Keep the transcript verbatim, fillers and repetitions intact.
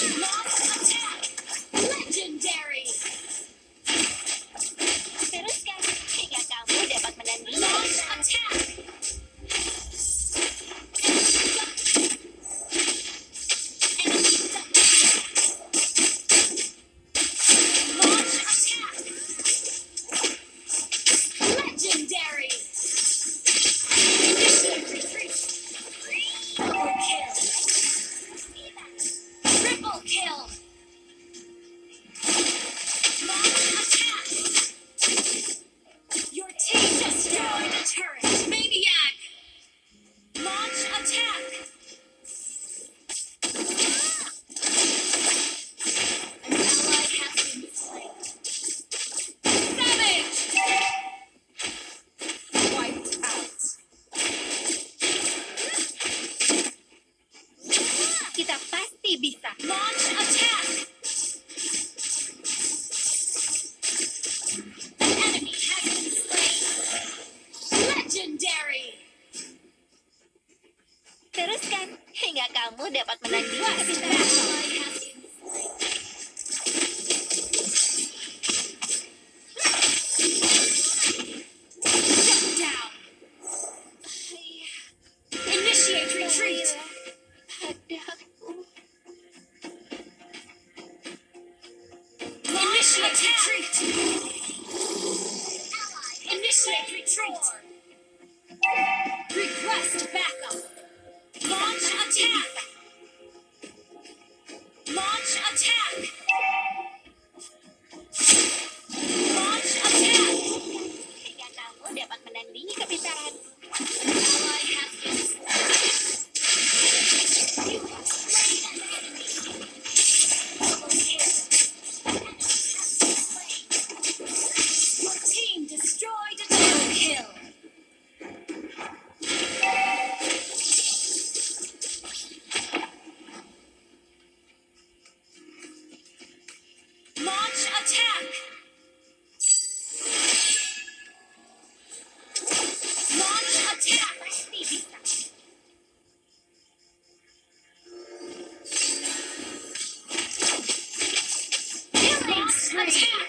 attack. Legendary. Teruskan hingga kamu dapat menandingi. Launch attack. Launch attack. Legendary. Initiate retreat. Double kill. Triple kill. Launch attack. Your team destroyed a turret. Maniac. Launch attack. An ally has been slain. Savage. Wiped out. Kita pasti bisa. Launch attack. An enemy has been slain. Legendary. Teruskan hingga kamu dapat menandingi Quest kepintaran. ally has been slain. Shut down. Initiate retreat. Padaku. Initiate retreat. Initiate retreat. Request backup. Launch attack. Launch attack. Launch attack. Hingga kamu dapat menandingi kepintaran. An ally has been slain. You have slain an enemy. Double kill. An enemy has been slain. Your team destroyed a double kill. Launch attack. Launch attack. Pasti bisa. Killing spree.